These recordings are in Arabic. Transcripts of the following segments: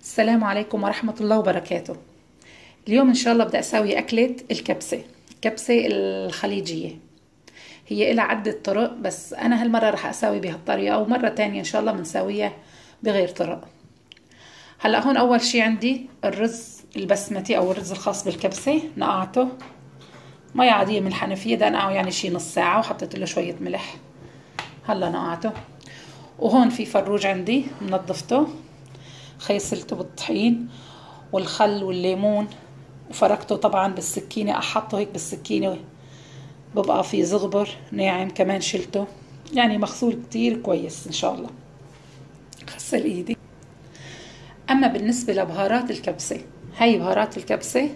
السلام عليكم ورحمة الله وبركاته. اليوم إن شاء الله بدي أسوي أكلة الكبسة الخليجية. هي إلها عدة طرق، بس أنا هالمرة رح أسوي بهالطريقة، ومرة تانية إن شاء الله بنسويها بغير طرق. هلأ هون أول شي عندي الرز البسمتي أو الرز الخاص بالكبسة، نقعته مية عادية من الحنفية، ده نقعه يعني شي نص ساعة، وحطيت له شوية ملح. هلا نقعته. وهون في فروج عندي منظفته، خيسلته بالطحين والخل والليمون، وفركته طبعا بالسكينة، أحطه هيك بالسكينة ببقى في زغبر ناعم. كمان شلته يعني مغسول كتير كويس إن شاء الله. غسل إيدي. أما بالنسبة لبهارات الكبسة، هاي بهارات الكبسة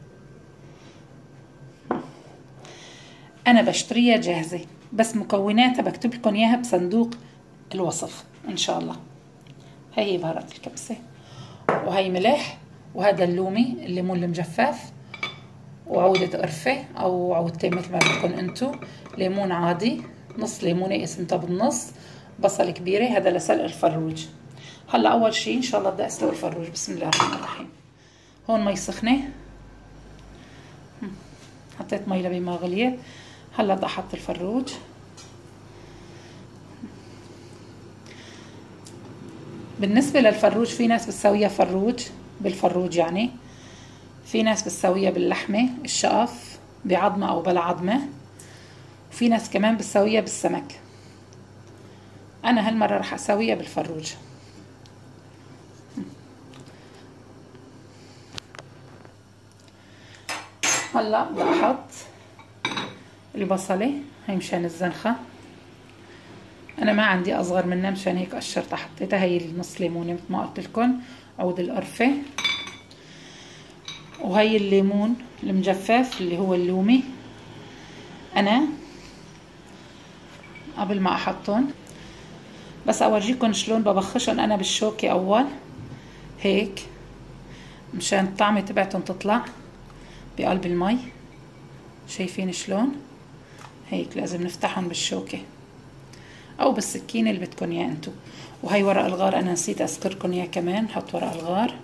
أنا بشتريها جاهزة، بس مكوناتها بكتب لكم إياها بصندوق الوصف إن شاء الله. هاي بهارات الكبسة، وهي ملح، وهذا الليمون المجفف، وعودة قرفة أو عودتين مثل ما بدكم انتو، ليمون عادي، نص ليمونة قسمتها بالنص، بصل كبيرة، هذا لسلق الفروج. هلا أول شي إن شاء الله بدي أسلق الفروج. بسم الله الرحمن الرحيم. هون مي سخنة، حطيت مي لبين ما غليت. هلا بدي أحط الفروج. بالنسبة للفروج في ناس بتسويها فروج بالفروج، يعني في ناس بتسويها باللحمة الشقف بعظمة أو بلا عظمة، وفي ناس كمان بتسويها بالسمك. أنا هالمرة رح أسويها بالفروج. هلا بدي أحط البصلة، هي مشان الزنخة، أنا ما عندي أصغر منها مشان هيك قشرتها حطيتها. هي النص ليمونة مثل ما قلت لكم، عود القرفة، وهي الليمون المجفف اللي هو اللومي. أنا قبل ما أحطهم بس أورجيكم شلون ببخشهم أنا بالشوكة أول، هيك مشان الطعمة تبعتهم تطلع بقلب المي. شايفين شلون؟ هيك لازم نفتحهم بالشوكة أو بالسكينة اللي بدكم إياه انتو. وهي ورق الغار، أنا نسيت أذكركم إياه كمان، نحط ورق الغار.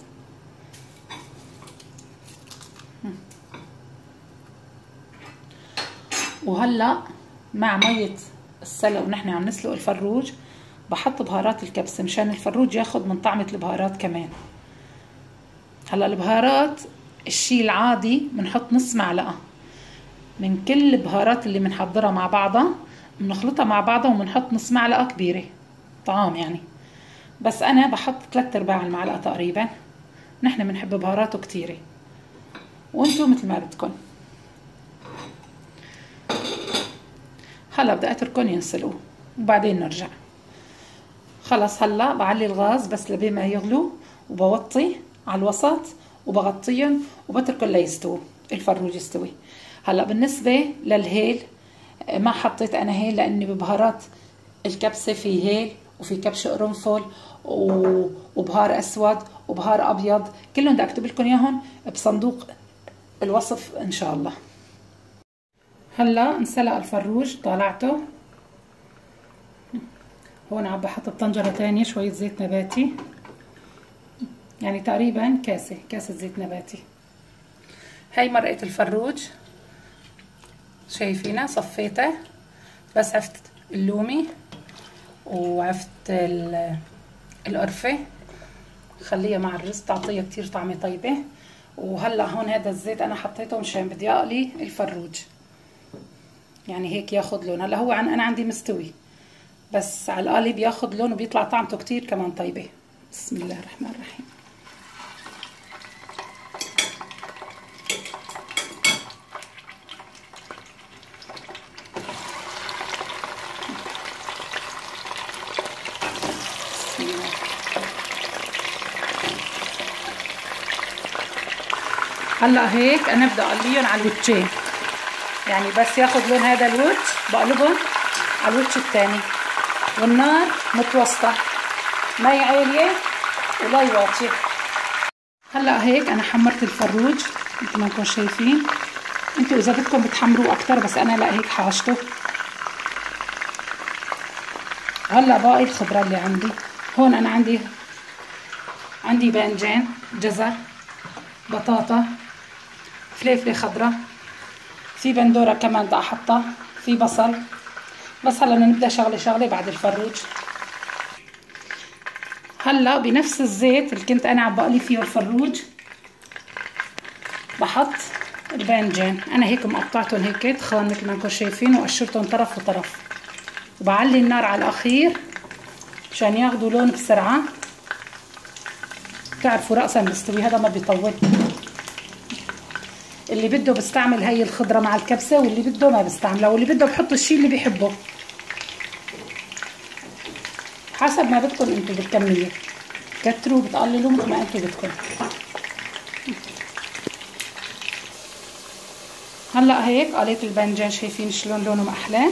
وهلا مع مية السلق ونحن عم نسلق الفروج بحط بهارات الكبسة مشان الفروج ياخد من طعمة البهارات كمان. هلا البهارات الشي العادي بنحط نص معلقة من كل البهارات اللي بنحضرها مع بعضها، بنخلطها مع بعضها وبنحط نص معلقة كبيرة طعام يعني، بس أنا بحط 3/4 المعلقة تقريبا. نحن بنحب بهاراته كتيرة، وانتو مثل ما بدكم. هلا بدي اتركهم ينسلقوا وبعدين نرجع. خلص هلا بعلي الغاز بس لبين ما يغلوا، وبوطي على الوسط وبغطيهم وبتركهم ليستووا، الفروج يستوي. هلا بالنسبة للهيل، ما حطيت انا هيل لاني ببهارات الكبسة في هيل وفي كبش قرنفل وبهار اسود وبهار ابيض، كلهم بدي اكتب لكم اياهم بصندوق الوصف ان شاء الله. هلا انسلق الفروج، طالعته. هون عم بحط بطنجرة تانية شوية زيت نباتي، يعني تقريبا كاسة زيت نباتي. هاي مرقة الفروج شايفينها، صفيتها بس عفت اللومي وعفت القرفة، خليها مع الرز تعطيها كتير طعمة طيبة. وهلا هون هذا الزيت انا حطيته مشان بدي اقلي الفروج، يعني هيك ياخد لون. هلا هو انا عندي مستوي، بس على القالي بياخد لون وبيطلع طعمته كتير كمان طيبة. بسم الله الرحمن الرحيم. هلا هيك انا بدي اقليهم على الوجهين، يعني بس ياخد لون هذا الوجه بقلبهم على الوجه الثاني، والنار متوسطه، ما هي عاليه ولا واطيه. هلا هيك انا حمرت الفروج مثل ما انتم شايفين. انتوا اذا بدكم بتحمروه اكثر، بس انا لا هيك حاجته. هلا باقي الخضره اللي عندي. هون انا عندي عندي باذنجان، جزر، بطاطا، فلفله خضراء، في بندوره كمان بدي احطها، في بصل. بس هلا بدنا نبدا شغله بعد الفروج. هلا بنفس الزيت اللي كنت انا عم بقلي فيه الفروج بحط الباذنجان. انا هيك مقطعتهم هيك تخان مثل ما انكم شايفين، وقشرتهم طرف وطرف، وبعلي النار على الاخير مشان ياخذوا لون بسرعه. بتعرفوا رأسا بيستوي، هذا ما بيطول. اللي بده بستعمل هي الخضره مع الكبسه، واللي بده ما بستعملها، واللي بده بحط الشيء اللي بيحبه حسب ما بدكم انتم بالكميه. كتروا بتقللوا مثل ما انتم بدكم. هلا هيك قليت الباذنجان، شايفين شلون لونه محلاه.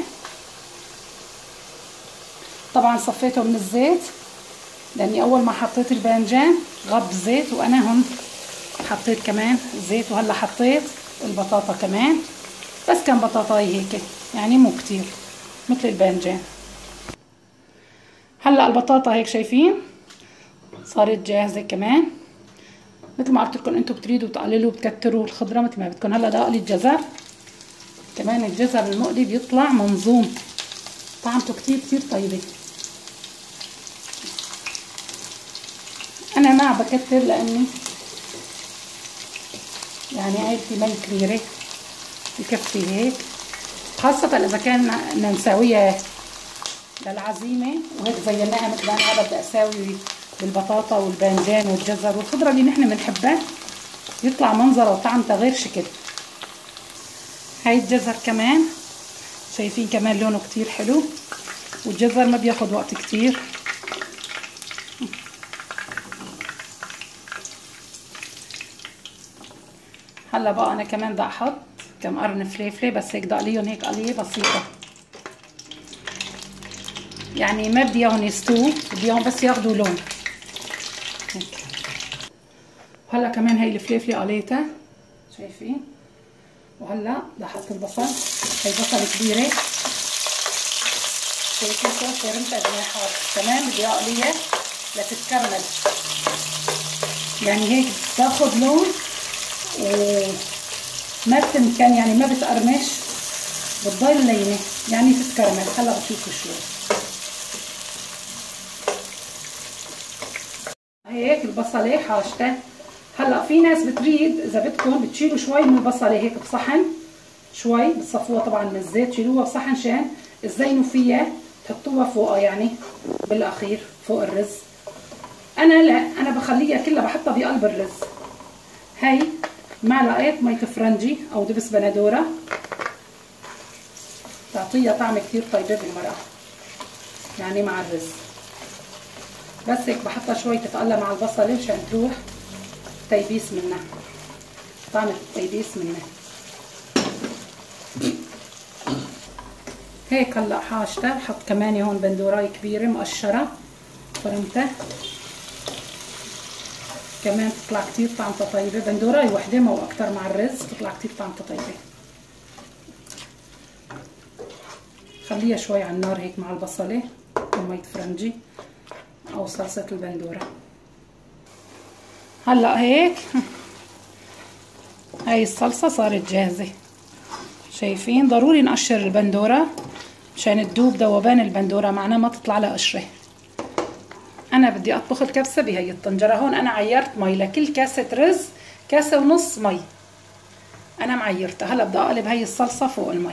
طبعا صفيته من الزيت لاني اول ما حطيت الباذنجان غب زيت، وانا هون حطيت كمان زيت. وهلا حطيت البطاطا كمان، بس كان بطاطاي هيك يعني مو كتير مثل الباذنجان. هلا البطاطا هيك شايفين صارت جاهزه كمان. مثل ما قلت لكم انتم بتريدوا تقللوا بتكتروا الخضره مثل ما بدكم. هلا بدي اقلي الجزر كمان. الجزر المقلي بيطلع منظوم، طعمته كتير طيبه. انا ما بكتر لاني يعني عيلتي مي كبيره، بكفي هيك، خاصه اذا كان بدنا نساويها للعزيمه وهيك زيناها مثل ما انا بدي اساوي بالبطاطا والباذنجان والجزر والخضره اللي نحن بنحبها، يطلع منظره وطعمته غير شكل. هاي الجزر كمان شايفين كمان لونه كتير حلو، والجزر ما بياخد وقت كتير. هلا بقى انا كمان بدي احط كم قرن فليفله، بس هيك بدي اقليهم هيك قليه بسيطه، يعني ما بدي اياهم يستووا، بدي اياهم بس ياخذوا لون هيك. هلا كمان هي الفليفله قليتها شايفين. وهلا بدي احط البصل. هي بصل كبيره شايفين شو فرمتها جناحات كمان، بدي اقليها لتتكرمل، يعني هيك بتاخذ لون وما بتنكن، يعني ما بتقرمش، بتضل لينه يعني تتكرمل. هلا بشوفوا شوي هيك البصله حاجتها. هلا في ناس بتريد اذا بدكم بتشيلوا شوي من البصله هيك بصحن، شوي بتصفوها طبعا من الزيت، تشيلوها بصحن شان تزينوا فيها تحطوها فوقها يعني بالاخير فوق الرز. انا لا، انا بخليها كلها بحطها بقلب الرز. هي معلقه مي فرنجي او دبس بندوره تعطيها طعم كتير طيبه بالمرقه يعني مع الرز. بس هيك بحطها شوي تتقلى مع البصله مشان تروح تيبيس منها، طعم التيبيس منها هيك. هلا حاجتها بحط كمان هون بندوراي كبيره مقشره فرمتها كمان، تطلع كتير طعمتها طيبه. بندوراي وحده مو اكتر مع الرز، تطلع كتير طعمتها طيبه. خليها شوي على النار هيك مع البصله ومية فرنجي او صلصه البندوره. هلا هيك هاي الصلصه صارت جاهزه شايفين. ضروري نقشر البندوره مشان تدوب ذوبان البندوره معنا ما تطلع لها قشره. انا بدي اطبخ الكبسه بهي الطنجره. هون انا عيرت مي لكل كاسه رز، كاسه ونص مي انا معيرتها. هلا بدي اقلب هي الصلصه فوق المي.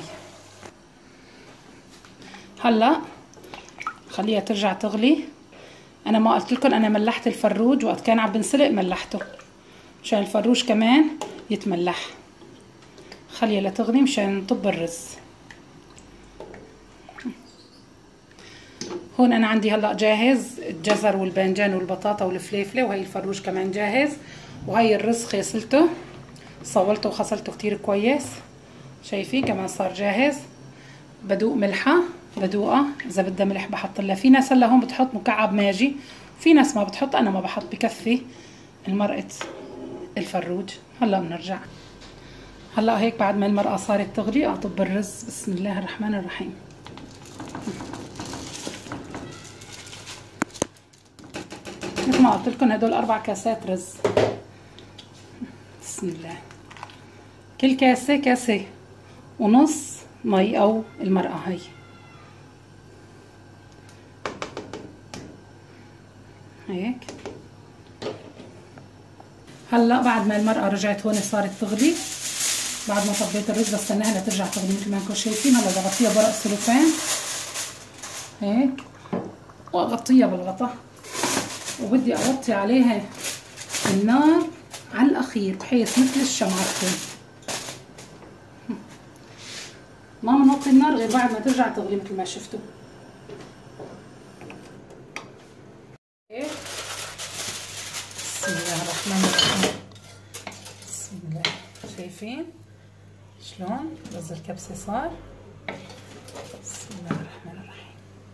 هلا خليها ترجع تغلي. انا ما قلت لكم انا ملحت الفروج وقت كان عم بنسلق، ملحته مشان الفروج كمان يتملح. خليها لتغلي مشان نطب الرز. هون انا عندي هلا جاهز الجزر والباذنجان والبطاطا والفليفله، وهي الفروج كمان جاهز، وهي الرز خيسلته صولته وغسلته كتير كويس شايفين كمان صار جاهز. بدوق ملحه، بدوقها اذا بدها ملح بحط لها. في ناس هلا هون بتحط مكعب ماجي، في ناس ما بتحط، انا ما بحط، بكفي المرقه الفروج. هلا بنرجع. هلا هيك بعد ما المرقه صارت تغلي اطب الرز. بسم الله الرحمن الرحيم. مثل ما قلت لكم هدول 4 كاسات رز. بسم الله. كل كاسة كاسة ونص مي او المرقة هي. هيك. هلا بعد ما المرقة رجعت هون صارت تغلي، بعد ما طبيت الرز بستناها لترجع تغلي مثل ما انكم شايفين. هلا بغطيها بورق سلوفان هيك، واغطيها بالغطا، وبدي اغطي عليها النار على الاخير بحيث مثل الشمعة تكون. ما بنوطي النار غير بعد ما ترجع تغلي مثل ما شفتوا. بسم الله الرحمن الرحيم. بسم الله. شايفين شلون رز الكبسة صار؟ بسم الله الرحمن الرحيم.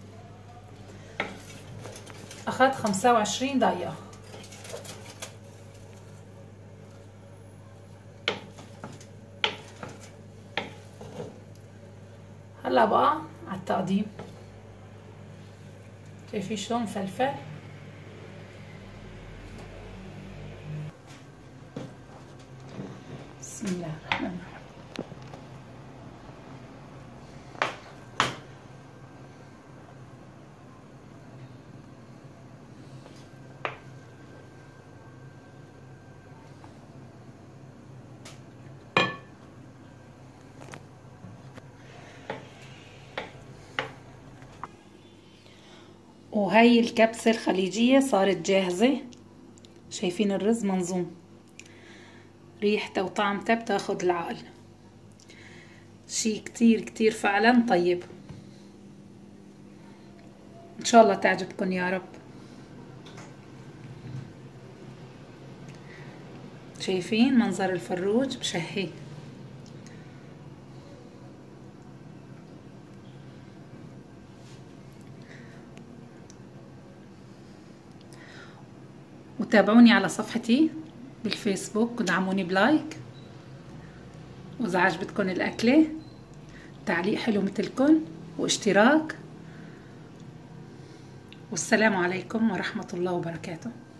اخذ 25 دقيقة. هلا بقى على التقديم. شايفين شلون مفلفل؟ بسم الله الرحمن الرحيم. وهي الكبسة الخليجية صارت جاهزة. شايفين الرز منظوم، ريحته وطعمته بتاخد العقل. شي كتير كتير فعلا طيب. ان شاء الله تعجبكم يا رب. شايفين منظر الفروج بشهي. وتابعوني على صفحتي بالفيسبوك ودعموني بلايك، واذا عجبتكم الاكله تعليق حلو مثلكم واشتراك. والسلام عليكم ورحمة الله وبركاته.